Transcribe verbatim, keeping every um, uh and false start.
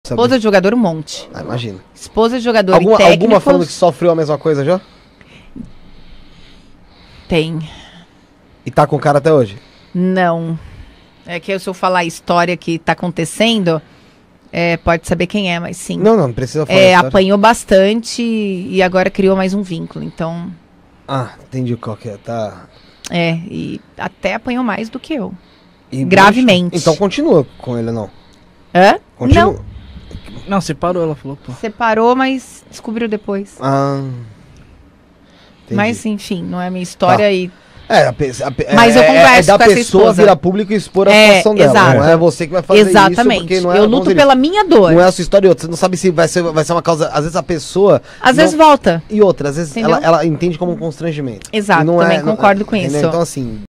Esposa de jogador, um monte. Ah, imagina. Esposa de jogador alguma, e técnicos... Alguma falando que sofreu a mesma coisa já? Tem. E tá com o cara até hoje? Não. É que se eu falar a história que tá acontecendo, é, pode saber quem é, mas sim. Não, não, não precisa falar. É, apanhou bastante e agora criou mais um vínculo, então... Ah, entendi qual que é, tá... É, e até apanhou mais do que eu. E gravemente. Deixa... Então continua com ele, não? Hã? Continua. Não. Não, separou, ela falou, pô. Separou, mas descobriu depois. Ah... Entendi. Mas, enfim, não é a minha história tá. e... É, a, a, mas eu é, converso é da com essa pessoa esposa. virar público e expor a é, situação dela. exato. Não é você que vai fazer Exatamente. isso. Porque não é, eu luto pela minha dor. Não é a sua história e outra. Você não sabe se vai ser, vai ser uma causa... Às vezes a pessoa... Às não, vezes volta. E outra, às vezes ela, ela entende como um constrangimento. Exato, não também é, concordo não, com entendeu? isso. Então assim...